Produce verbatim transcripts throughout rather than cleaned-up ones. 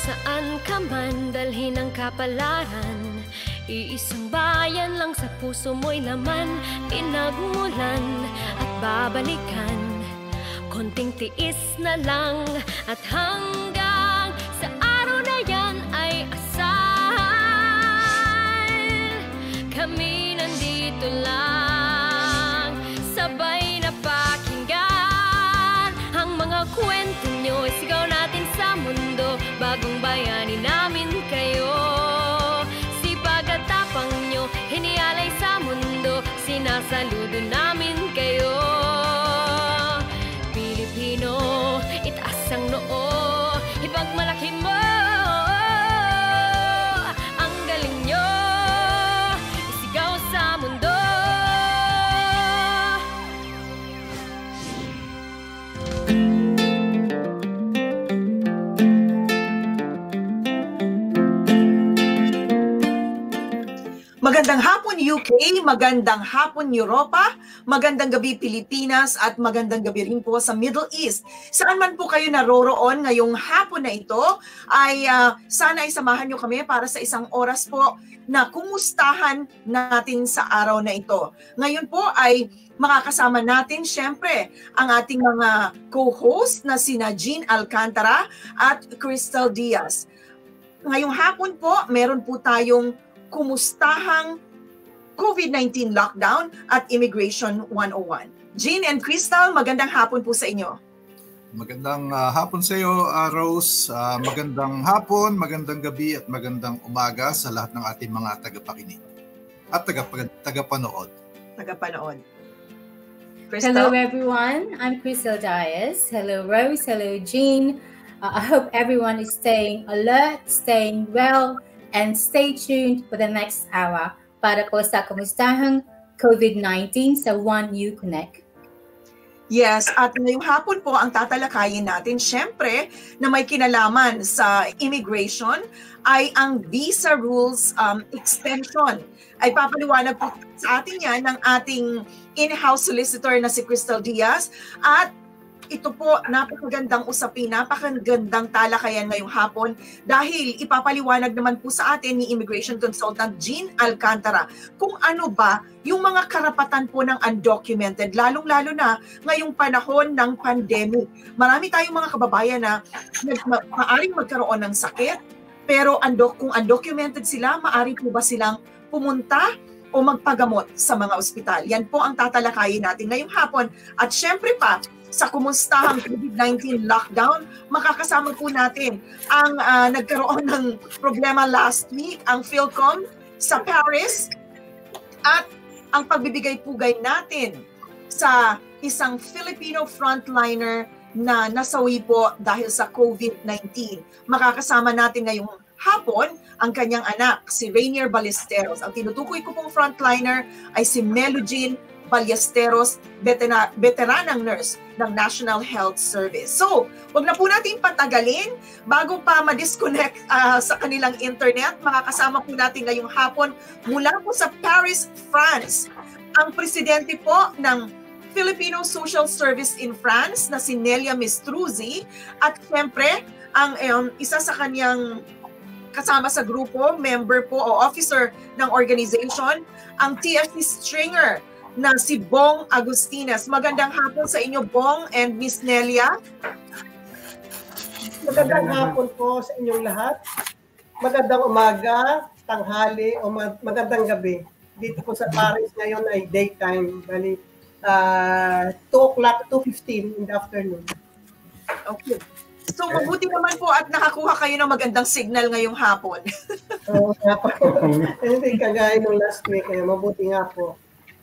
saan ka man dalhin ang kapalaran, iisang bayan lang sa puso mo'y laman, pinagmulan at babalikan, konting tiis na lang at hanggang sa araw na yan ay asal. Kami nandito lang, sabay na pakinggan ang mga kwento nyo, isigaw natin sa mundo, bagong bayani namin kayo. Sipag at tapang nyo, hinialay sa mundo, sinasaludo namin kayo. Pilipino, itaas ang noo, ipagmalaki mo ang galing nyo, isigaw sa mundo. Magandang hapon U K, magandang hapon Europa, magandang gabi Pilipinas at magandang gabi rin po sa Middle East. Saan man po kayo naroroon ngayong hapon na ito ay uh, sana ay samahan nyo kami para sa isang oras po na kumustahan natin sa araw na ito. Ngayon po ay makakasama natin syempre ang ating mga co-host na sina Jean Alcantara at Crystal Diaz. Ngayong hapon po meron po tayong Kumustahang COVID nineteen Lockdown at Immigration one oh one. Jean and Crystal, magandang hapon po sa inyo. Magandang uh, hapon sa iyo, uh, Rose. Uh, magandang hapon, magandang gabi at magandang umaga sa lahat ng ating mga tagapakinig at tagapanood. Tagapanood. Hello everyone, I'm Crystal Diaz. Hello Rose, hello Jean. Uh, I hope everyone is staying alert, staying well, and stay tuned for the next hour para po sa Kumustahang COVID nineteen sa One U Konek. Yes, at ngayong hapon po ang tatalakayin natin, syempre, na may kinalaman sa immigration ay ang visa rules um, extension. Ay papaliwanag po sa atin yan ng ating in-house solicitor na si Crystal Diaz. At ito po, napakagandang usapin, napakagandang talakayan ngayong hapon dahil ipapaliwanag naman po sa atin ni Immigration Consultant Jean Alcantara kung ano ba yung mga karapatan po ng undocumented, lalong-lalo na ngayong panahon ng pandemic. Marami tayong mga kababayan na ma- maaring magkaroon ng sakit, pero ando- kung undocumented sila, maaari po ba silang pumunta o magpagamot sa mga ospital? Yan po ang tatalakayin natin ngayong hapon. At syempre pa, sa Kumustahang COVID nineteen Lockdown, makakasama po natin ang uh, nagkaroon ng problema last week, ang PhilCom sa Paris, at ang pagbibigay-pugay natin sa isang Filipino frontliner na nasawi po dahil sa COVID nineteen. Makakasama natin ngayong hapon ang kanyang anak, si Melujean Ballesteros. Ang tinutukoy ko pong frontliner ay si Melujean Ballesteros, veteran, veteranang nurse ng National Health Service. So, wag na po natin patagalin. Bago pa ma-disconnect uh, sa kanilang internet, makakasama po natin ngayong hapon mula po sa Paris, France, ang presidente po ng Filipino Social Service in France na si Nelia Mistruzzi, at siyempre, ang um, isa sa kanyang kasama sa grupo, member po o officer ng organization, ang T F C Stringer na si Bong Agustinas. Magandang hapon sa inyo, Bong and Miss Nelia. Magandang hapon po sa inyong lahat. Magandang umaga, tanghali, o magandang gabi. Dito po sa Paris ngayon ay daytime, bali uh, two o'clock, two fifteen in the afternoon. Okay. So mabuti naman po at nakakuha kayo ng magandang signal ngayong hapon. Oo, nga po. Hindi kagaya nung last week, kaya mabuti nga po.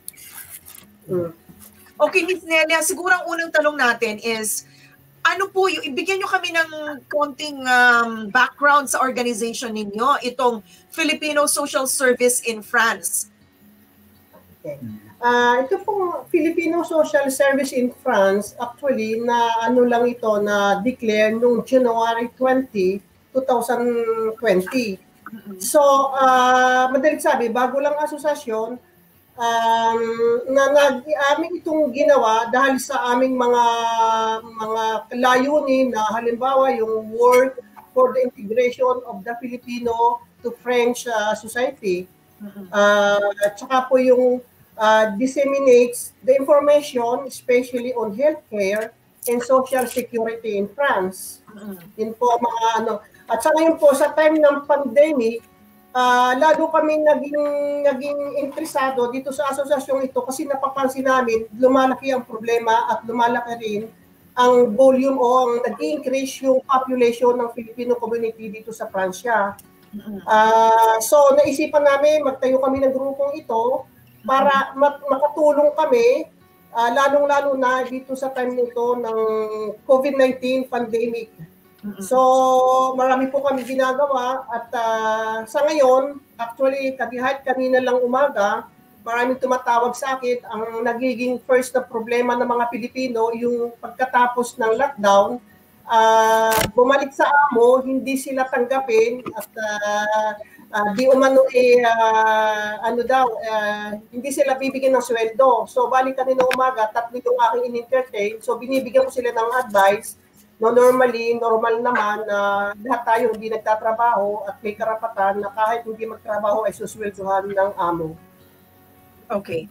Hmm. Okay, Miss Nelia, siguro ang unang tanong natin is, ano po, yung, ibigyan nyo kami ng konting um, background sa organization ninyo, itong Filipino Social Service in France. Okay. Uh, ito pong Filipino Social Service in France, actually, na ano lang ito, na declare noong January twentieth, twenty twenty. So, uh, madaling sabi, bago lang asosasyon, um, na nag-aming itong ginawa dahil sa aming mga mga layunin na halimbawa yung work for the integration of the Filipino to French uh, society. Uh, at saka po yung uh, disseminates the information, especially on healthcare and social security in France. Yun po mga ano. At saka yun po sa time ng pandemic, Uh, lalo kami naging, naging interesado dito sa asosasyong ito kasi napapansin namin lumalaki ang problema at lumalaki rin ang volume o ang nag-increase yung population ng Filipino community dito sa Pransya. Uh, so naisipan namin, magtayo kami ng grupong ito para mak- makatulong kami, uh, lalong-lalo na dito sa time nito ng COVID nineteen pandemic. So, marami po kami ginagawa at uh, sa ngayon, actually, kahit kanina lang umaga, maraming tumatawag sa akin. Ang nagiging first na problema ng mga Pilipino, yung pagkatapos ng lockdown, uh, bumalik sa amo, hindi sila tanggapin at uh, uh, di umano eh, uh, ano daw, uh, hindi sila bibigyan ng sweldo. So, balik kanina umaga, tatlo yung aking in-entertain. So, binibigyan ko sila ng advice. No, normally, normal naman na uh, lahat tayo hindi nagtatrabaho at may karapatan na kahit hindi magtrabaho ay susweldohan ng amo. Okay.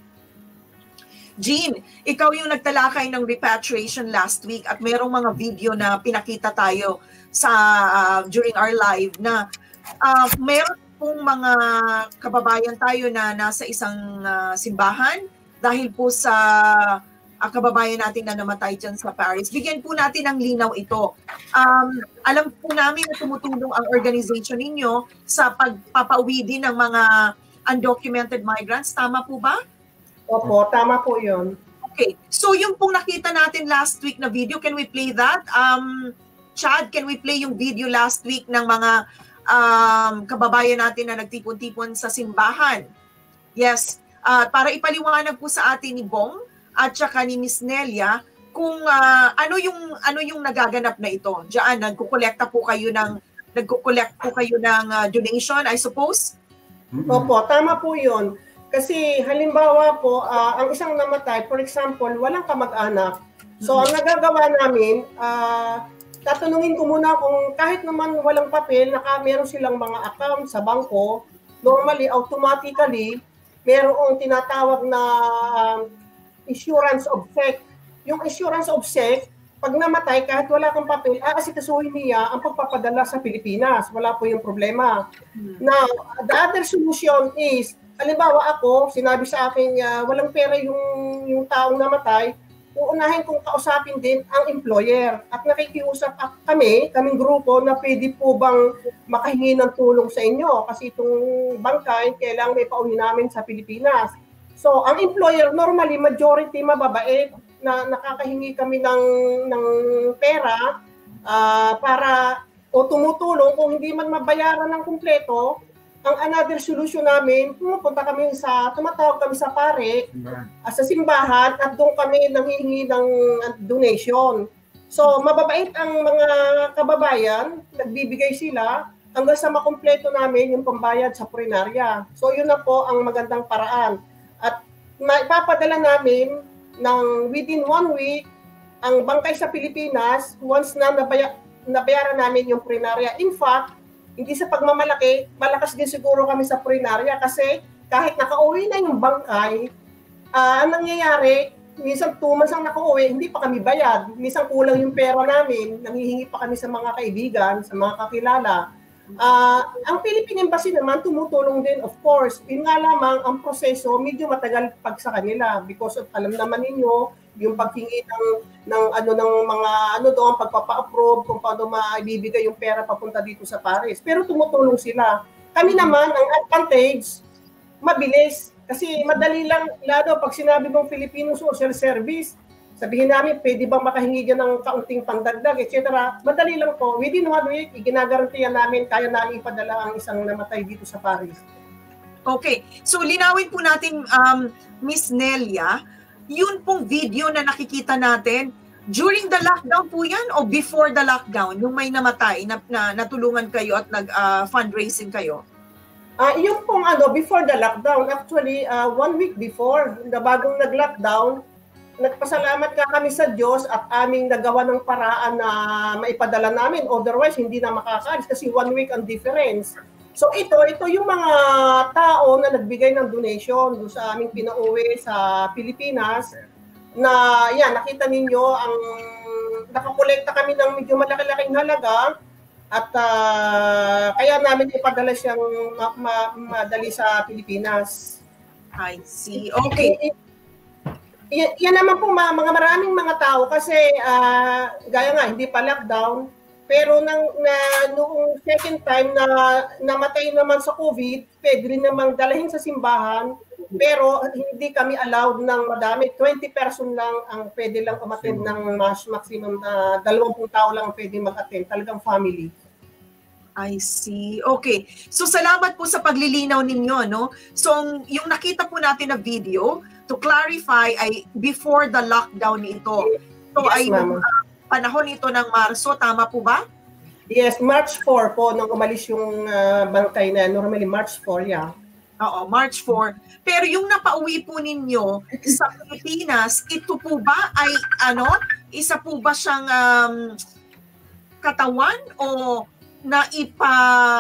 Jean, ikaw yung nagtalakay ng repatriation last week at mayroong mga video na pinakita tayo sa uh, during our live na uh, mayroon pong mga kababayan tayo na nasa isang uh, simbahan dahil po sa ang kababayan natin na namatay dyan sa Paris. Bigyan po natin ng linaw ito. Um, alam po namin na tumutulong ang organization ninyo sa pagpapauwi din ng mga undocumented migrants. Tama po ba? Opo, tama po yun. Okay. So yung pong nakita natin last week na video, can we play that? Um, Chad, can we play yung video last week ng mga um, kababayan natin na nagtipon-tipon sa simbahan? Yes. Uh, para ipaliwanag po sa atin ni Bong at saka ni Miss Nelia kung uh, ano yung ano yung nagaganap na ito. Diyan nagko-kolekta po kayo ng nagko-collect po kayo ng uh, donation, I suppose? Mm-hmm. Opo, tama po 'yun. Kasi halimbawa po, uh, ang isang namatay, for example, walang kamag-anak. So ang nagagawa namin, uh, tatanungin ko muna kung kahit naman walang papel, naka meron silang mga account sa bangko, normally automatically merong tinatawag na uh, insurance of sec. Yung insurance of sec, pag namatay, kahit wala kang papel, aasikasuhin niya ang pagpapadala sa Pilipinas. Wala po yung problema. Hmm. Now, the other solution is, halimbawa ako, sinabi sa akin, uh, walang pera yung, yung taong namatay, uunahin kong kausapin din ang employer. At nakikiusap kami, kaming grupo, na pwede po bang makahingi ng tulong sa inyo. Kasi itong bangkay, kailangan may pauwi namin sa Pilipinas. So, ang employer, normally, majority mababait na nakakahingi kami ng, ng pera uh, para o tumutulong kung hindi man mabayaran ng kumpleto. Ang another solution namin, pumunta kami sa, tumatawag kami sa pare, uh, sa simbahan at doon kami nanghihingi ng donation. So, mababait ang mga kababayan, nagbibigay sila hanggang sa makumpleto namin yung pambayad sa purinarya. So, yun na po ang magandang paraan. At maipapadala namin ng within one week ang bangkay sa Pilipinas once na nabaya, nabayaran namin yung purinarya. In fact, hindi sa pagmamalaki, malakas din siguro kami sa purinarya kasi kahit nakauwi na yung bangkay, uh, ang nangyayari, minsan two months ang nakauwi, hindi pa kami bayad. Minsan kulang yung pera namin, nanghihingi pa kami sa mga kaibigan, sa mga kakilala. Uh, ang Philippine Embassy naman tumutulong din, of course. Yun nga lamang ang proseso medyo matagal pag sa kanila because of, alam naman ninyo yung paghingi ng ng ano ng mga ano doon pagpapa-approve kung paano maibibigay yung pera papunta dito sa Paris. Pero tumutulong sila. Kami naman ang advantage mabilis kasi madali lang lalo pag sinabi mong Filipino Social Service. Sabihin namin, pwede bang makahingi dyan ng kaunting pandagdag, et cetera. Madali lang po. Within one week, iginagarantiyan namin, kaya namin ipadala ang isang namatay dito sa Paris. Okay. So, linawin po natin, um, Miss Nelia, yun pong video na nakikita natin, during the lockdown po yan o before the lockdown, yung may namatay, na, na natulungan kayo at nag-fundraising uh, kayo? Uh, yung pong ano, before the lockdown, actually, uh, one week before, na bagong nag-lockdown, nagpasalamat ka kami sa Diyos at aming nagawa ng paraan na maipadala namin. Otherwise, hindi na makakaalis kasi one week ang difference. So ito, ito yung mga tao na nagbigay ng donation doon sa aming pinauwi sa Pilipinas na yan, nakita ninyo, ang nakakolekta kami ng medyo malaki-laking halaga at uh, kaya namin ipadala siyang ma- ma- madali sa Pilipinas. I see. Okay. Y- yan naman po mga, mga maraming mga tao kasi uh, gaya nga, hindi pa lockdown. Pero nang, na, noong second time na namatay naman sa COVID, pwede rin namang dalahin sa simbahan. Pero hindi kami allowed ng madami. twenty person lang ang pwede lang umattend ng mas maximum na dalawampung tao lang ang pwede mag-attend. Talagang family. I see. Okay. So salamat po sa paglilinaw ninyo, no? So yung nakita po natin na video, to clarify, ay before the lockdown ito. So yes, ay uh, panahon ito ng Marso, tama po ba? Yes, March four po nung umalis yung uh, bangkay na normally March four, yeah. Oo, March four. Pero yung napauwi po ninyo sa Pilipinas, ito po ba ay ano, isa po ba siyang um, katawan o na ipa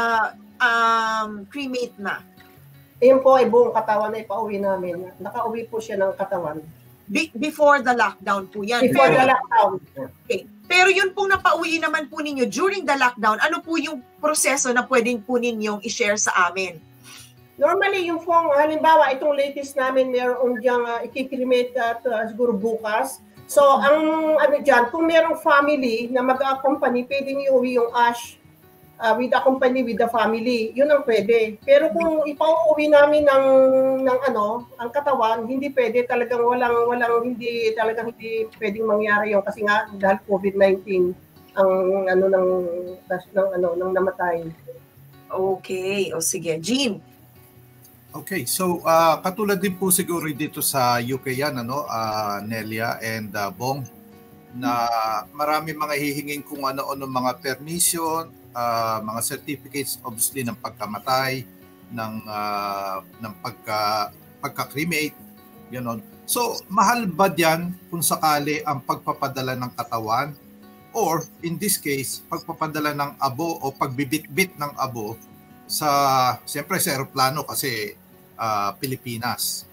um, cremate na? Ayun po ay buong katawan na ipauwi namin. Nakauwi po siya ng katawan. Be- before the lockdown po yan. Before Pero, the lockdown. Okay. Pero yun pong napauwi naman po ninyo during the lockdown, ano po yung proseso na pwedeng po ninyong i-share sa amin? Normally, yung pong, halimbawa, itong latest namin, mayroon diyang uh, i-cremate at uh, siguro bukas. So, ang ano dyan, kung mayroong family na mag-accompany, pwedeng iuwi yung ash uh, with accompany with the family. Yun ang pwede. Pero kung ipauwi namin ng, ng ano, ang katawan, hindi pwede. Talagang walang, walang, hindi, talagang hindi pwedeng mangyari yun. Kasi nga, dahil COVID nineteen ang ano ng, ng, ano, ng namatay. Okay. O sige. Jean. Okay, so uh, katulad din po siguro dito sa U K yan, ano, uh, Nelia and uh, Bong, na marami mga hihingin kung ano-ano mga permission, uh, mga certificates obviously ng pagkamatay, ng uh, ng pagka pagka-cremate, gano'n. So, mahal ba diyan kung sakali ang pagpapadala ng katawan or in this case, pagpapadala ng abo o pagbibitbit ng abo sa, siyempre sa aeroplano kasi uh, Pilipinas?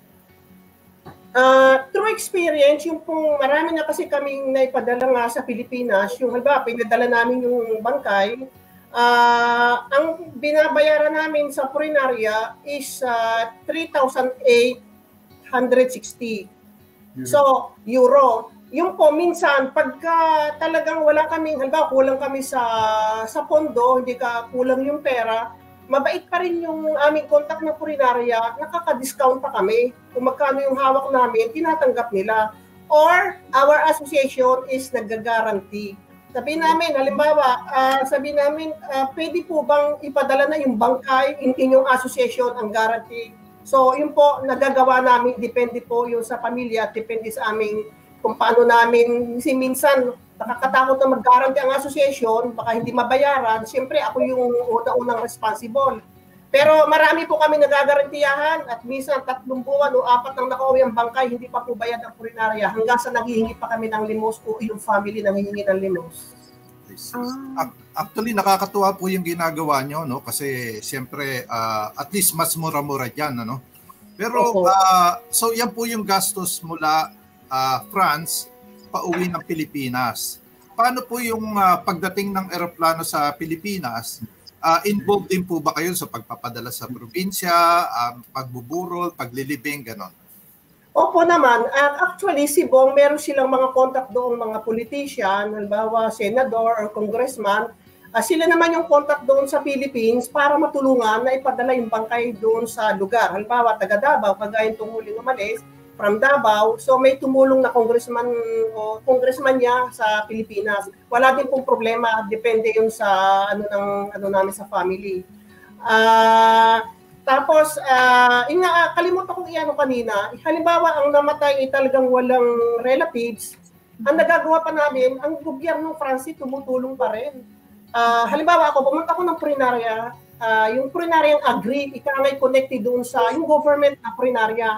Uh, through experience, yung pong marami na kasi kaming naipadala nga sa Pilipinas, yung halimbawa, pinadala namin yung bangkay, uh, ang binabayaran namin sa purinarya is uh, three thousand eight hundred sixty. So, euro. Yung po, minsan, pagka talagang wala kaming, halimbawa, kulang kami sa, sa pondo, hindi ka kulang yung pera, mabait pa rin yung aming contact ng purinarya, nakaka-discount pa kami. Kung magkano yung hawak namin, tinatanggap nila. Or, our association is nag-guarantee. Sabi namin, halimbawa, uh, sabi namin, uh, pwede po bang ipadala na yung bangkay, in inyong association ang guarantee. So, yun po, nagagawa namin, depende po yung sa pamilya, depende sa aming kung paano namin, kasi minsan, nakakatakot na mag-guarantee ang association, baka hindi mabayaran, siyempre ako yung una-unang responsible. Pero marami po kami nagagarantiyahan at minsan tatlong buwan o apat nang nakauwi ang bangkay, hindi pa po bayad ang purinarya hanggang sa naghihingi pa kami ng limos o yung family nanghihingi ng limos. Actually, nakakatuwa po yung ginagawa nyo, no? Kasi siyempre, uh, at least mas mura-mura dyan, ano? Pero, uh, so yan po yung gastos mula uh, France, pauwi ng Pilipinas. Paano po yung uh, pagdating ng eroplano sa Pilipinas? Uh, involved din po ba kayo sa pagpapadala sa probinsya, um, pagbuburol, paglilibing, ganon? Opo naman. Uh, actually, si Bong, meron silang mga contact doon, mga politician, halimbawa senador or congressman. Uh, sila naman yung contact doon sa Philippines para matulungan na ipadala yung bangkay doon sa lugar. Halimbawa, taga Davao, kagaya itong huling umalis, from Davao. So may tumulong na congressman o congressman niya sa Pilipinas. Wala din pong problema, depende yun sa ano ng ano namin sa family. Ah, uh, tapos uh, ina kalimutan kong iano kanina. Halimbawa ang namatay ay talagang walang relatives. Ang nagagawa pa namin, ang gobyerno ng France tumutulong pa rin. Uh, halimbawa ako pumunta ako ng purinarya, uh, yung purinaryang agree, ika ngay connected doon sa yung government na purinarya.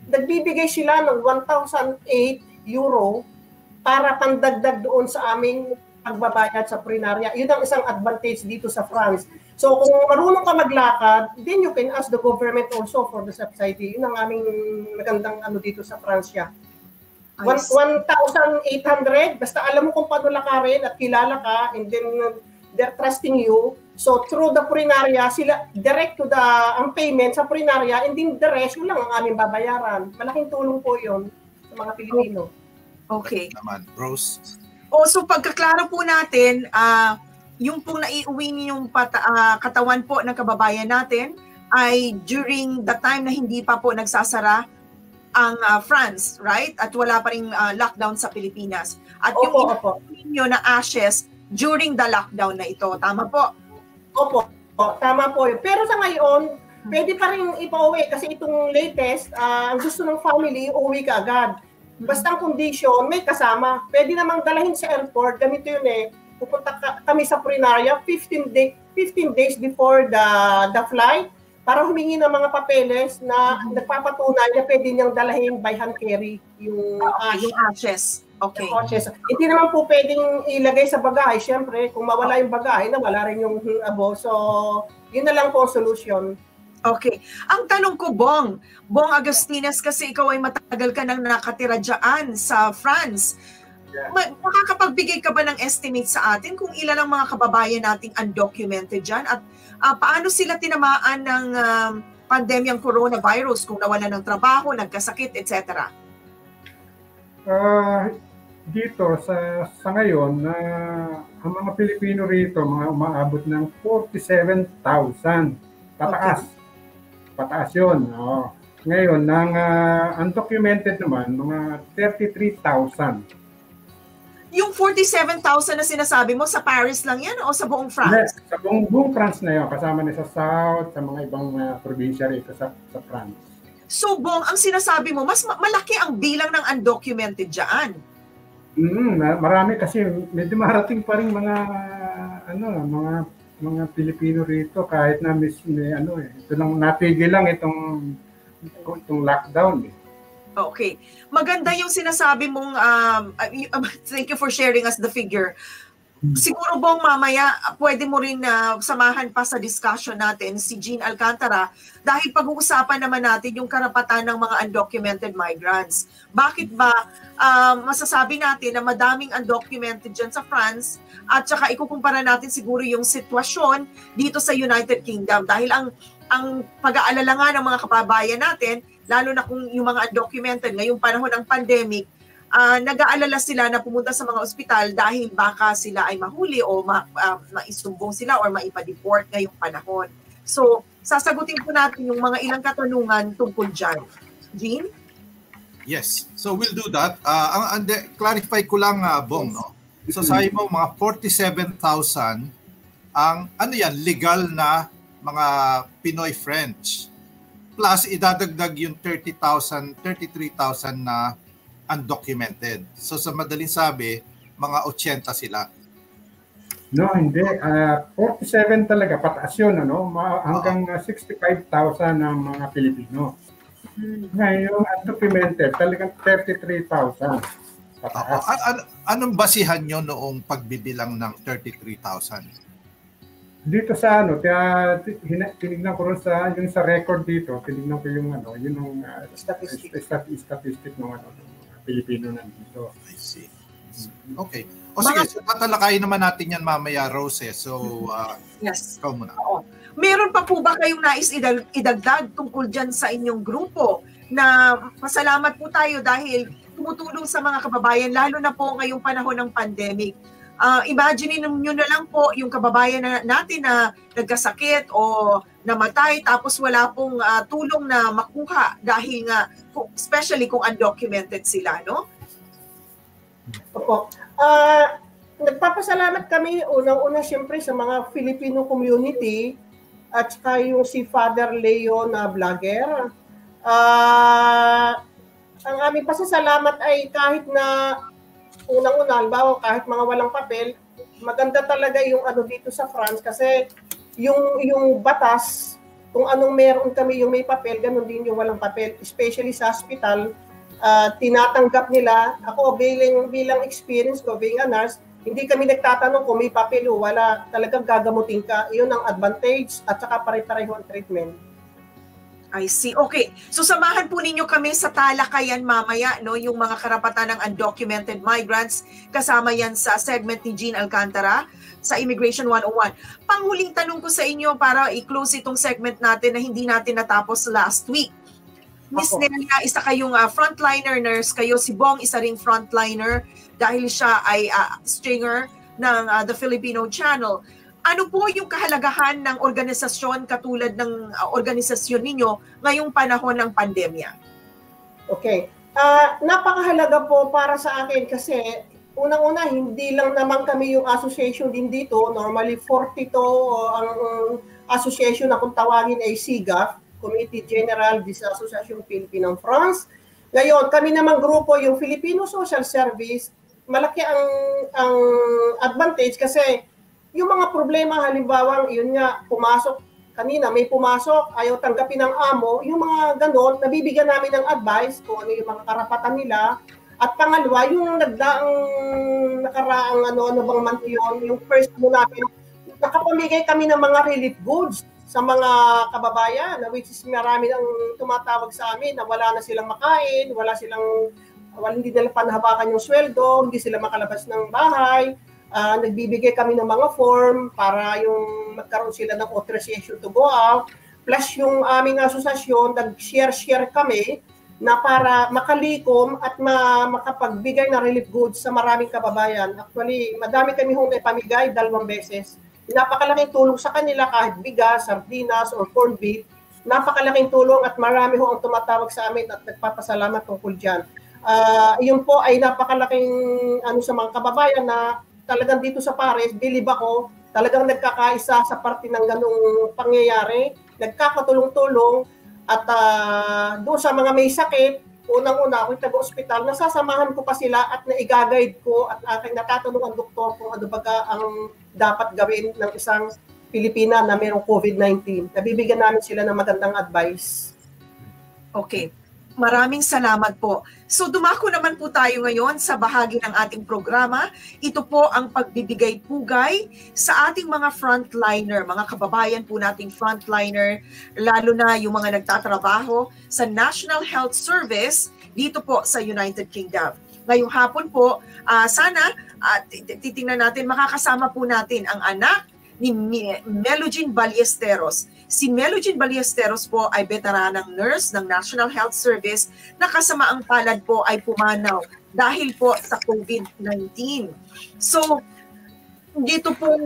nagbibigay sila ng one thousand eight euro para pandagdag doon sa aming pagbabayad sa prinarya. Yun ang isang advantage dito sa France. So kung marunong ka maglakad, then you can ask the government also for the subsidy. Yun ang aming magandang ano dito sa Fransya. one thousand eight hundred, basta alam mo kung paano lakarin at kilala ka, and then they're trusting you. So through the prinarya, sila direct to the ang payment sa prinarya, and then the rest, yun lang ang aming babayaran. Malaking tulong po yun sa mga Pilipino. Okay. Naman, Rose. O, so pagkaklaro po natin, uh, yung pong naiuwi niyong pata, uh, katawan po ng kababayan natin ay during the time na hindi pa po nagsasara ang uh, France, right? At wala pa rin uh, lockdown sa Pilipinas. At opo, yung inuwi niyo na ashes during the lockdown na ito. Tama po? Opo, o, tama po. Pero sa ngayon, pwede pa rin ipauwi kasi itong latest, uh, ang gusto ng family, uwi ka agad. Basta ang condition, may kasama. Pwede namang dalahin sa airport. Ganito yun eh. Pupunta ka, kami sa prinarya fifteen, day, fifteen days before the, the flight para humingi ng mga papeles na mm-hmm. nagpapatunay na pwede niyang dalahin by hand carry yung, uh, yung ashes. Okay. Yung ashes. Hindi naman po pwedeng ilagay sa bagahe. Siyempre, kung mawala yung bagahe, nawala rin yung abo. So, yun na lang po ang solution. Okay. Ang tanong ko, Bong, Bong Agostinas, kasi ikaw ay matagal ka nang nakatira dyan sa France. Yeah. Makakapagbigay ka ba ng estimate sa atin kung ilan ang mga kababayan nating undocumented dyan? At uh, paano sila tinamaan ng uh, pandemyang coronavirus kung nawala ng trabaho, nagkasakit, et cetera? Uh, dito sa, sa ngayon, uh, ang mga Pilipino rito, mga umaabot ng forty-seven thousand. Pataas. Okay. Pataas yun. Oh. Ngayon, ng uh, undocumented naman, mga thirty-three thousand. Yung forty-seven thousand na sinasabi mo, sa Paris lang yan o sa buong France? Yes, sa buong, buong France na yun. Kasama na sa South, sa mga ibang uh, probinsya rito sa, sa France. So, Bong, ang sinasabi mo, mas malaki ang bilang ng undocumented dyan. Mm, marami kasi, medyo marating pa rin mga, ano, mga mga Pilipino rito kahit na mis, may, ano eh ito lang natigil lang itong itong lockdown eh. Okay. Maganda yung sinasabi mong um, thank you for sharing us the figure. Siguro Bong mamaya pwede mo rin uh, samahan pa sa discussion natin si Jean Alcantara dahil pag-uusapan naman natin yung karapatan ng mga undocumented migrants. Bakit ba uh, masasabi natin na madaming undocumented dyan sa France at saka ikukumpara natin siguro yung sitwasyon dito sa United Kingdom dahil ang ang pag-aalala nga ng mga kababayan natin, lalo na kung yung mga undocumented ngayong panahon ng pandemic, Uh, nag-aalala sila na pumunta sa mga ospital dahil baka sila ay mahuli o ma, uh, maisumbong sila or maipa-deport ngayong panahon. So, sasagutin po natin yung mga ilang katanungan tungkol dyan. Jean? Yes. So, we'll do that. Uh, ang, ang, clarify ko lang, uh, Bong, no? So, sabi mo, mga forty-seven thousand ang, ano yan, legal na mga Pinoy French. Plus, idadagdag yung thirty thousand, thirty-three thousand na undocumented. So sa madaling sabi, mga eighty sila. No, hindi. Uh, forty-seven talaga, pataas yun, ano? Ma- hanggang uh, sixty-five thousand ang mga Pilipino. Ngayon, undocumented, talagang thirty-three thousand. Pataas. Uh, an- anong basihan nyo noong pagbibilang ng thirty-three thousand? Dito sa ano, kaya tinignan ko rin sa yung sa record dito, tinignan ko yung ano, yun yung uh, statistic statistic ng ano, Pilipino nandito. I see. Okay. O sige, so tatalakayin naman natin yan mamaya, Rose. So, uh, yes. Ikaw muna. Oo. Meron pa po ba kayong nais idag- idagdag tungkol dyan sa inyong grupo na pasalamat po tayo dahil tumutulong sa mga kababayan, lalo na po ngayong panahon ng pandemic. Uh, imagine nyo na lang po yung kababayan na, natin na nagkasakit o namatay tapos wala pong uh, tulong na makuha dahil nga, especially kung undocumented sila, no? Opo. Uh, nagpapasalamat kami unang-una siyempre sa mga Filipino community at saka yung si Father Leo na vlogger. Uh, ang aming pasasalamat ay kahit na unang-una, halimbawa kahit mga walang papel, maganda talaga yung ano dito sa France kasi yung yung batas kung anong meron kami yung may papel, ganun din yung walang papel. Especially sa hospital, uh, tinatanggap nila. Ako, bilang, bilang experience ko, being a nurse, hindi kami nagtatanong kung may papel o wala. Talagang gagamutin ka. Iyon ang advantage at saka pare-pareho ang treatment. I see. Okay. So samahan po ninyo kami sa talakayan mamaya, no, yung mga karapatan ng undocumented migrants. Kasama yan sa segment ni Jean Alcantara sa Immigration one oh one. Panghuling tanong ko sa inyo para i-close itong segment natin na hindi natin natapos last week. Miss Nelia, isa kayong uh, frontliner nurse kayo. Si Bong, isa ring frontliner dahil siya ay uh, stringer ng uh, The Filipino Channel. Ano po yung kahalagahan ng organisasyon katulad ng uh, organisasyon ninyo ngayong panahon ng pandemya? Okay. Uh, napakahalaga po para sa akin kasi unang-una, hindi lang naman kami yung association din dito. Normally, forty-two uh, ang um, association na kung tawagin ay S I G A F, Committee General des Associations Filipino France. Ngayon, kami namang grupo, yung Filipino Social Service, malaki ang, ang advantage kasi yung mga problema, halimbawa, yun nga, pumasok, kanina may pumasok, ayaw tanggapin ng amo, yung mga ganon, nabibigyan namin ng advice kung ano yung mga karapatan nila. At pangalawa, yung nagdaang nakaraang ano-ano bang month yun, yung first mo namin, nakapamigay kami ng mga relief goods sa mga kababayan, na which is marami nang tumatawag sa amin na wala na silang makain, wala silang, wala, hindi nila panahabakan yung sweldo, hindi sila makalabas ng bahay. Uh, nagbibigay kami ng mga form para yung magkaroon sila ng authorization to go out. Plus yung aming asosasyon, nag-share-share kami na para makalikom at ma makapagbigay ng relief goods sa maraming kababayan. Actually, madami kami hong ipamigay dalawang beses. Napakalaking tulong sa kanila kahit bigas, sardinas, or corned beef. Napakalaking tulong at marami ho ang tumatawag sa amin at nagpapasalamat tungkol dyan. Uh, yun po ay napakalaking ano sa mga kababayan na talagang dito sa Paris, bilib ako, talagang nagkakaisa sa parte ng ganung pangyayari, nagkakatulong-tulong at uh, doon sa mga may sakit, unang-una ako taga-ospital, nasasamahan ko pa sila at naiga-guide ko at aking natatanong ang doktor kung ano baga ang dapat gawin ng isang Pilipina na mayroong COVID nineteen. Nabibigyan namin sila ng magandang advice. Okay. Maraming salamat po. So dumako naman po tayo ngayon sa bahagi ng ating programa. Ito po ang pagbibigay pugay sa ating mga frontliner, mga kababayan po nating frontliner, lalo na yung mga nagtatrabaho sa National Health Service dito po sa United Kingdom. Ngayong hapon po, uh, sana uh, titingnan natin, makakasama po natin ang anak ni Melujean Ballesteros. Si Melujean Ballesteros po ay veteranang nurse ng National Health Service na kasamaang palad po ay pumanaw dahil po sa COVID nineteen. So, dito pong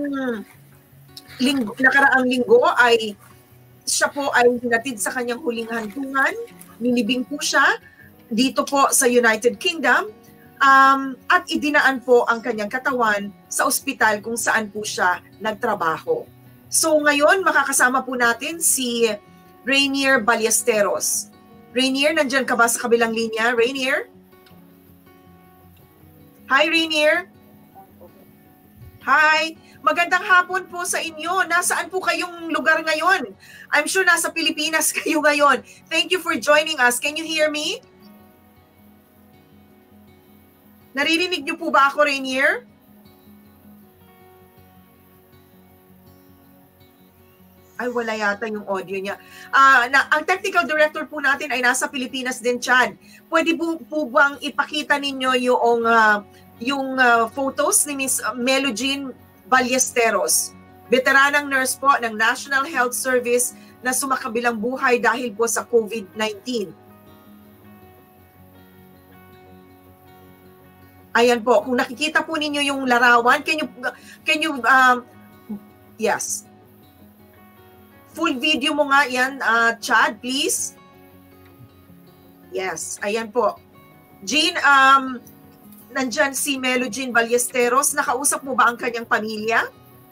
linggo, nakaraang linggo ay siya po ay hinatid sa kanyang huling hantungan. Nilibing po siya dito po sa United Kingdom um, at idinaan po ang kanyang katawan sa ospital kung saan po siya nagtrabaho. So ngayon, makakasama po natin si Rainier Ballesteros. Rainier, nandyan ka ba sa kabilang linya? Rainier? Hi, Rainier. Hi. Magandang hapon po sa inyo. Nasaan po kayong lugar ngayon? I'm sure nasa Pilipinas kayo ngayon. Thank you for joining us. Can you hear me? Naririnig niyo po ba ako, Rainier? Ay, wala yata yung audio niya. Uh, na, ang technical director po natin ay nasa Pilipinas din, Chad. Pwede po, po bang ipakita ninyo yung, uh, yung uh, photos ni Miss Melujean Ballesteros, veteranang nurse po ng National Health Service na sumakabilang buhay dahil po sa COVID nineteen. Ayan po, kung nakikita po ninyo yung larawan, can you, can you, um, yes. Full video mo nga yan, uh, Chad, please. Yes, ayan po. Jean, um, nandyan si Melujean Ballesteros. Nakausap mo ba ang kanyang pamilya?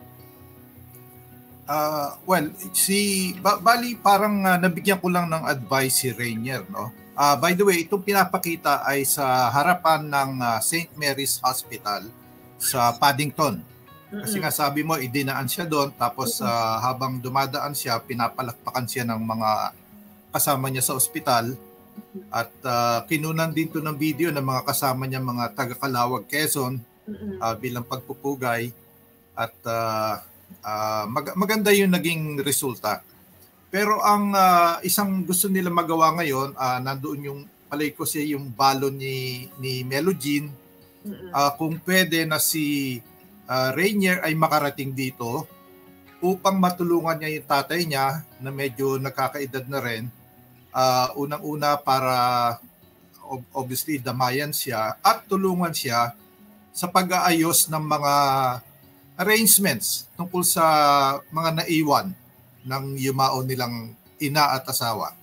Uh, well, si, ba, bali parang uh, nabigyan ko lang ng advice si Rainier, no? Uh, by the way, itong pinapakita ay sa harapan ng uh, Saint Mary's Hospital sa Paddington. Kasi nga sabi mo, idinaan siya doon, tapos uh, habang dumadaan siya, pinapalakpakan siya ng mga kasama niya sa ospital. At uh, kinunan din to ng video ng mga kasama niya, mga taga-Calawag, Quezon, uh, bilang pagpupugay. At uh, uh, mag- maganda yung naging resulta. Pero ang uh, isang gusto nila magawa ngayon, uh, nandoon yung, palay ko siya yung balon ni, ni Melujean, uh, kung pwede na si Uh, Rainier ay makarating dito upang matulungan niya yung tatay niya na medyo nakakaedad na rin. Uh, unang-una para obviously damayan siya at tulungan siya sa pag-aayos ng mga arrangements tungkol sa mga naiwan ng yumao nilang ina at asawa.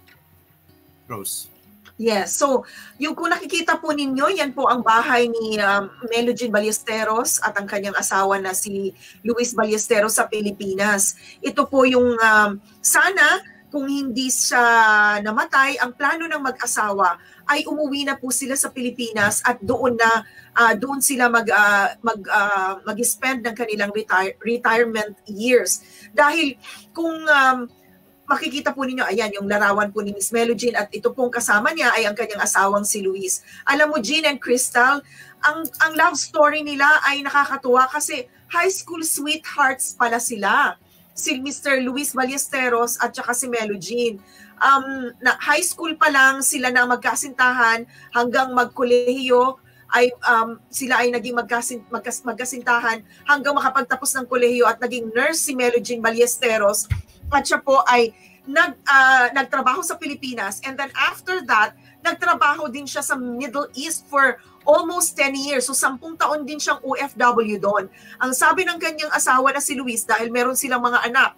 Rose. Yes. So, yung kung nakikita po ninyo, yan po ang bahay ni um, Melujean Ballesteros at ang kanyang asawa na si Luis Ballesteros sa Pilipinas. Ito po yung um, sana kung hindi siya namatay, ang plano ng mag-asawa ay umuwi na po sila sa Pilipinas at doon na uh, doon sila mag uh, mag uh, mag-spend ng kanilang retire, retirement years. Dahil kung um, makikita po ninyo, ayan, yung larawan po ni Miss Melujean at ito pong kasama niya ay ang kanyang asawang si Luis. Alam mo, Jean and Crystal, ang, ang love story nila ay nakakatuwa kasi high school sweethearts pala sila. Si Mister Luis Ballesteros at saka si Melujean. Um, na high school pa lang sila na magkasintahan hanggang magkolehiyo ay um, sila ay naging magkasin, magkas, magkasintahan hanggang makapagtapos ng kolehiyo at naging nurse si Melujean Ballesteros. At siya po ay nag, uh, nagtrabaho sa Pilipinas and then after that, nagtrabaho din siya sa Middle East for almost ten years. So sampung taon din siyang O F W doon. Ang sabi ng kanyang asawa na si Luis, dahil meron silang mga anak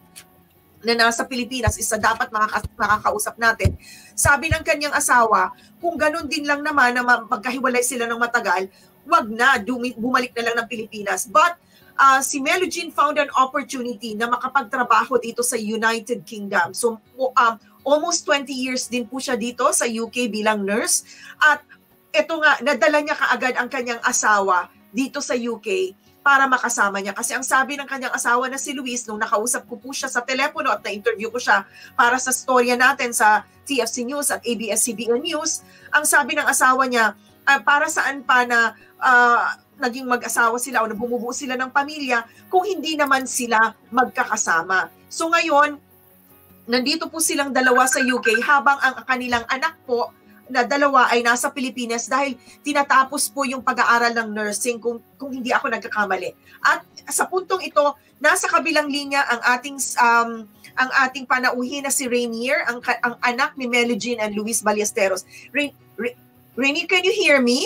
na nasa Pilipinas, isa dapat makaka- makakausap natin. Sabi ng kanyang asawa, kung ganun din lang naman na magkahiwalay sila ng matagal, wag na, dumi- bumalik na lang ng Pilipinas. But Uh, si Melujean found an opportunity na makapagtrabaho dito sa United Kingdom. So um, almost twenty years din po siya dito sa U K bilang nurse. At ito nga, nadala niya kaagad ang kanyang asawa dito sa U K para makasama niya. Kasi ang sabi ng kanyang asawa na si Luis, nung nakausap ko po siya sa telepono at na-interview ko siya para sa storya natin sa T F C News at A B S C B N News, ang sabi ng asawa niya, uh, para saan pa na uh, naging mag-asawa sila o na bumubuo sila ng pamilya kung hindi naman sila magkakasama. So ngayon, nandito po silang dalawa sa U K habang ang kanilang anak po na dalawa ay nasa Pilipinas dahil tinatapos po yung pag-aaral ng nursing kung, kung hindi ako nagkakamali. At sa puntong ito, nasa kabilang linya ang ating um, ang ating panauhin na si Rainier, ang, ang anak ni Melujean and Luis Ballesteros. Rain, Rain, Rainier, can you hear me?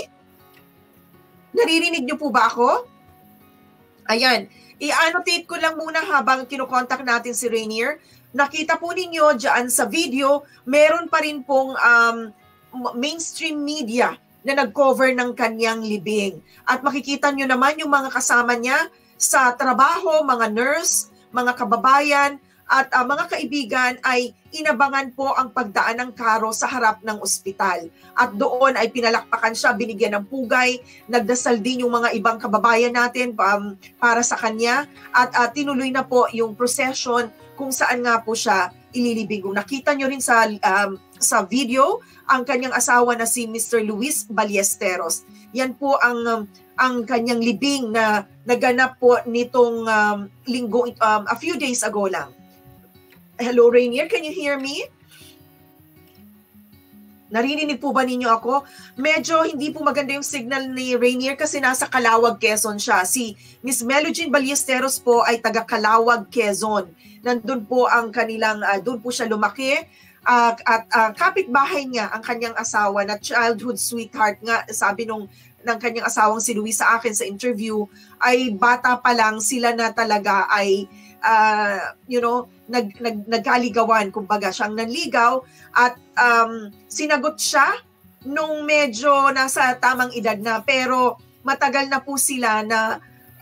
Naririnig niyo po ba ako? Ayan. I-annotate ko lang muna habang kinokontak natin si Rainier. Nakita po ninyo dyan sa video, meron pa rin pong um, mainstream media na nag-cover ng kanyang libing. At makikita nyo naman yung mga kasama niya sa trabaho, mga nurse, mga kababayan, at uh, mga kaibigan ay inabangan po ang pagdaan ng karo sa harap ng ospital. At doon ay pinalakpakan siya, binigyan ng pugay, nagdasal din yung mga ibang kababayan natin um, para sa kanya. At uh, tinuloy na po yung procession kung saan nga po siya ililibing. Kung nakita nyo rin sa, um, sa video, ang kanyang asawa na si Mister Luis Ballesteros. Yan po ang um, ang kanyang libing na naganap po nitong um, linggo, um, a few days ago lang. Hello, Rainier. Can you hear me? Naririnig po ba ninyo ako? Medyo hindi po maganda yung signal ni Rainier kasi nasa Calawag, Quezon siya. Si Miss Melujean Ballesteros po ay taga Calawag, Quezon. Nandun po ang kanilang, uh, doon po siya lumaki. Uh, at uh, kapitbahay niya ang kanyang asawa na childhood sweetheart nga, sabi nung ng kanyang asawang si Luis sa akin sa interview, ay bata pa lang sila na talaga ay uh, you know, nag, nag, nagkaligawan, kumbaga siyang nanligaw at um, sinagot siya nung medyo nasa tamang edad na, pero matagal na po sila na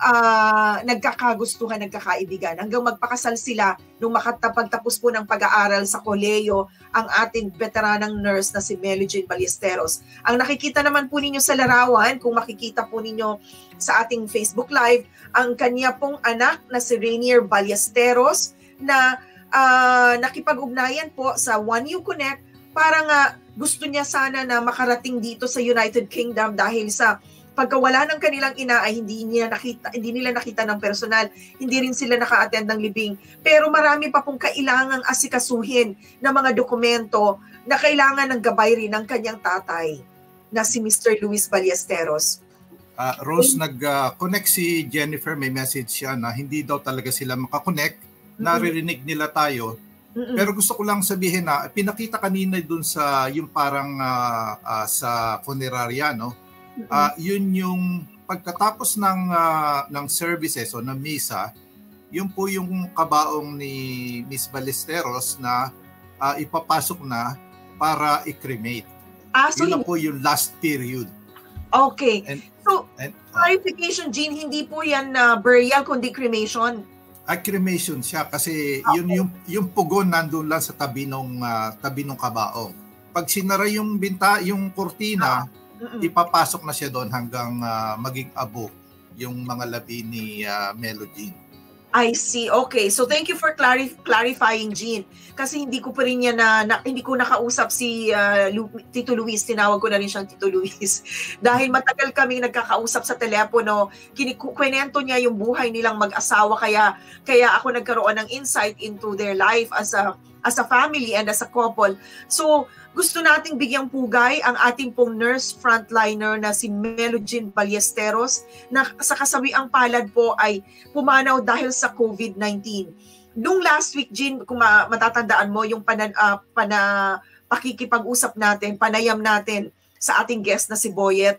uh, nagkakagustuhan, nagkakaibigan. Hanggang magpakasal sila nung makatapagtapos po ng pag-aaral sa koleyo ang ating veteranang nurse na si Melujean Ballesteros. Ang nakikita naman po ninyo sa larawan, kung makikita po ninyo sa ating Facebook Live, ang kanya pong anak na si Rainier Ballesteros na uh, nakipag-ugnayan po sa One U Konek para nga gusto niya sana na makarating dito sa United Kingdom dahil sa pagkawala ng kanilang ina ay hindi nila nakita, hindi nila nakita ng personal, hindi rin sila naka-attend ng libing. Pero marami pa pong kailangang asikasuhin na mga dokumento na kailangan ng gabay rin ng kanyang tatay na si Mister Luis Ballesteros. Uh, Rose, nag-connect uh, si Jennifer, may message siya na hindi daw talaga sila makakonect. Mm-hmm. Naririnig nila tayo. Mm-mm. Pero gusto ko lang sabihin na pinakita kanina dun sa yung parang uh, uh, sa funeraria, no? Uh, yun yung pagkatapos ng uh, ng services o ng misa, yun po yung kabaong ni Miss Ballesteros na uh, ipapasok na para i-cremate. Ah, so yun na po yung last period. Okay. And, so, and, uh, clarification, Jean, hindi po yan uh, burial kundi cremation. Ay, cremation siya kasi okay. yun yung yung pugon nandun lang sa tabi ng uh, tabi ng kabaong. Pag sinara yung binta, yung kurtina, ah. ipapasok na siya doon hanggang uh, maging abo yung mga labi ni uh, Melujean. I see. Okay. So thank you for clarif- clarifying, Jean. Kasi hindi ko pa rin yan na, na hindi ko nakausap si uh, Lu- Tito Luis. Tinawag ko na rin siyang Tito Luis. Dahil matagal kami nagkakausap sa telepono, kinikwento niya yung buhay nilang mag-asawa. Kaya, kaya ako nagkaroon ng insight into their life as a as a family and as a couple. So, gusto nating bigyang pugay ang ating pong nurse frontliner na si Melujean Ballesteros na sa kasawiang palad po ay pumanaw dahil sa COVID nineteen. Nung last week, Jean, kung matatandaan mo, yung pana, uh, pana, pakikipag-usap natin, panayam natin sa ating guest na si Boyet.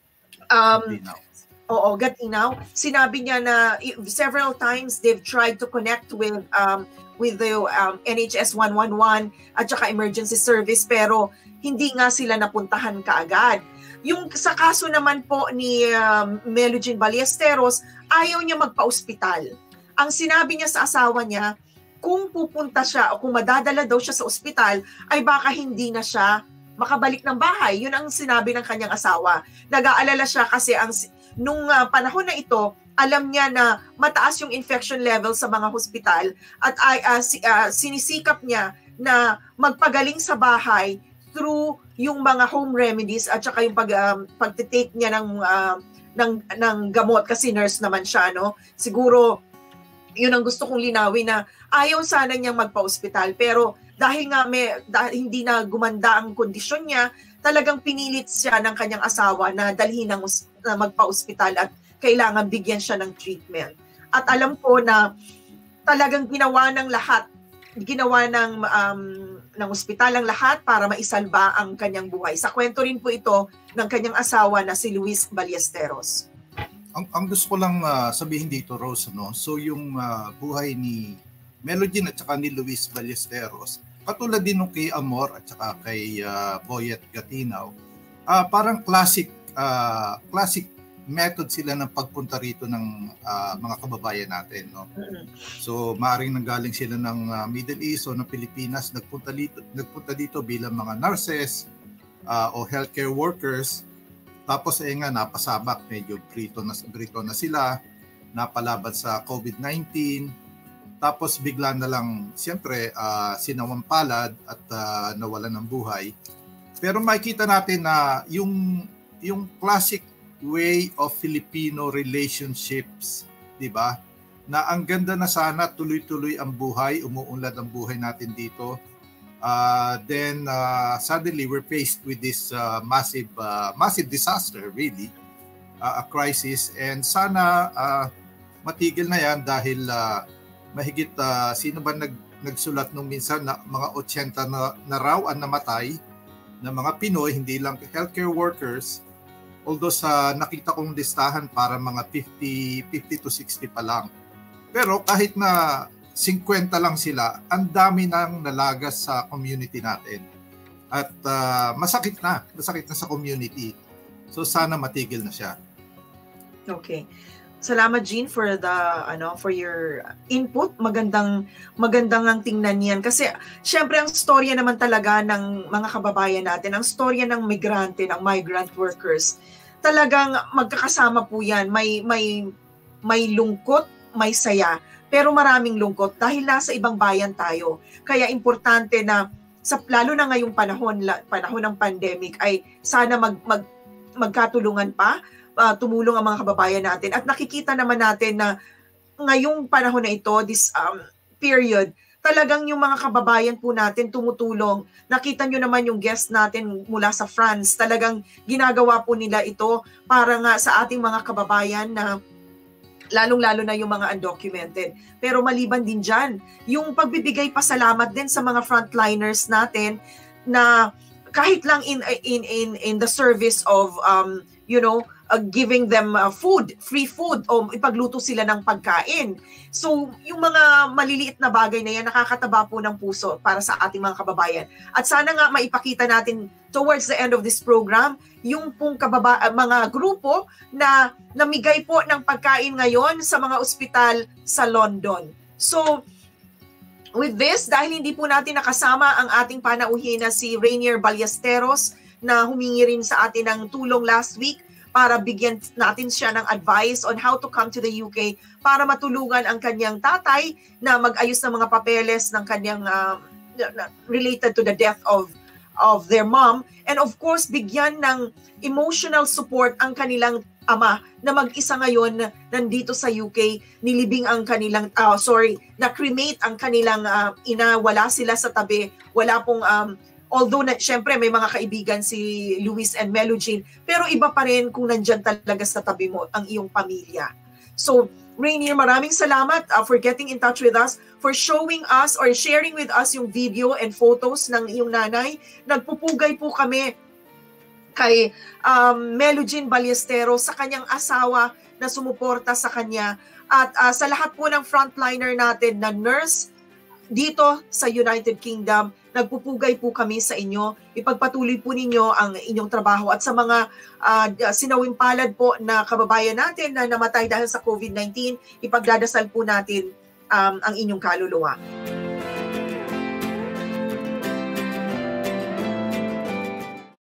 Um, oo, Gatinaw. Sinabi niya na several times they've tried to connect with um, with the um, N H S one one one at saka emergency service pero hindi nga sila napuntahan kaagad. Yung sa kaso naman po ni um, Melujean Ballesteros, ayaw niya magpa-ospital. Ang sinabi niya sa asawa niya, kung pupunta siya o kung madadala daw siya sa ospital, ay baka hindi na siya makabalik ng bahay. Yun ang sinabi ng kanyang asawa. Nag-aalala siya kasi ang, nung uh, panahon na ito, alam niya na mataas yung infection level sa mga hospital at uh, uh, sinisikap niya na magpagaling sa bahay through yung mga home remedies at saka yung pag um, pagte-take niya ng uh, ng ng gamot kasi nurse naman siya, no. Siguro yun ang gusto kong linawin na ayaw sana niyang magpa-ospital pero dahil nga may dahil hindi na gumanda ang kondisyon niya, talagang pinilit siya ng kanyang asawa na dalhin ng na magpa-ospital at kailangan bigyan siya ng treatment. At alam ko na talagang ginawa ng lahat, ginawa ng um, ng ospital ang lahat para maisalba ang kanyang buhay. Sa kwento rin po ito ng kanyang asawa na si Luis Ballesteros. Ang, ang gusto ko lang uh, sabihin dito, Rose, no? So yung uh, buhay ni Melujean at saka ni Luis Ballesteros, katulad din nung kay Amor at saka kay uh, Boyet Gatinaw, uh, parang classic uh, classic method sila ng pagpunta rito ng uh, mga kababayan natin, no? Mm-hmm. So maaring nanggaling sila ng uh, Middle East o ng Pilipinas, nagpunta dito, nagpunta dito bilang mga nurses uh, o healthcare workers. Tapos eh nga napasabak, medyo brito na brito na sila, napalaban sa COVID nineteen. Tapos bigla na lang siyempre uh, sinawampalad at uh, nawalan ng buhay. Pero makikita natin na yung yung classic way of Filipino relationships, di ba? Na ang ganda na sana, tuloy-tuloy ang buhay, umuunlad ang buhay natin dito. Uh, then uh, suddenly we're faced with this uh, massive uh, massive disaster, really, uh, a crisis. And sana uh, matigil na yan dahil uh, mahigit uh, sino ba nag nagsulat nung minsan na mga eighty na, na raw ang namatay na mga Pinoy, hindi lang healthcare workers. Although sa nakita kong listahan para mga fifty to sixty pa lang. Pero kahit na fifty lang sila, ang dami nang nalagas sa community natin. At uh, masakit na, masakit na sa community. So sana matigil na siya. Okay. Salamat Jean for the ano for your input. Magandang magandang ang tingnan niyan kasi syempre ang storya naman talaga ng mga kababayan natin, ang storya ng migrante, ng migrant workers. Talagang magkakasama po 'yan. May may may lungkot, may saya, pero maraming lungkot dahil nasa ibang bayan tayo. Kaya importante na sa lalo na ngayong panahon panahon ng pandemic ay sana mag, mag magkatulungan pa. Uh, tumulong ang mga kababayan natin. At nakikita naman natin na ngayong panahon na ito, this um, period, talagang yung mga kababayan po natin tumutulong. Nakita nyo naman yung guest natin mula sa France. Talagang ginagawa po nila ito para nga sa ating mga kababayan na lalong-lalo na yung mga undocumented. Pero maliban din dyan, yung pagbibigay pasalamat din sa mga frontliners natin na kahit lang in in in in the service of um you know uh, giving them uh, food, free food o ipagluto sila ng pagkain. So yung mga maliliit na bagay na yan nakakataba po ng puso para sa ating mga kababayan. At sana nga maipakita natin towards the end of this program yung pong kababa mga grupo na namigay po ng pagkain ngayon sa mga ospital sa London. So with this, dahil hindi po natin nakasama ang ating panauhin na si Melujean Ballesteros na humingi rin sa atin ng tulong last week para bigyan natin siya ng advice on how to come to the U K para matulungan ang kanyang tatay na mag-ayos ng mga papeles ng kanyang uh, related to the death of of their mom, and of course bigyan ng emotional support ang kanilang ama na mag-isa ngayon nandito sa U K, nilibing ang kanilang, uh, sorry, na-cremate ang kanilang uh, ina, wala sila sa tabi, wala pong, um, although na, syempre may mga kaibigan si Luis and Melujean, pero iba pa rin kung nandyan talaga sa tabi mo ang iyong pamilya. So, Rainier, maraming salamat uh, for getting in touch with us, for showing us or sharing with us yung video and photos ng iyong nanay. Nagpupugay po kami kay um, Melujean Ballesteros sa kanyang asawa na sumuporta sa kanya at uh, sa lahat po ng frontliner natin na nurse dito sa United Kingdom. Nagpupugay po kami sa inyo. Ipagpatuloy po ninyo ang inyong trabaho at sa mga uh, sinawimpalad po na kababayan natin na namatay dahil sa COVID nineteen, ipagdadasal po natin um, ang inyong kaluluwa.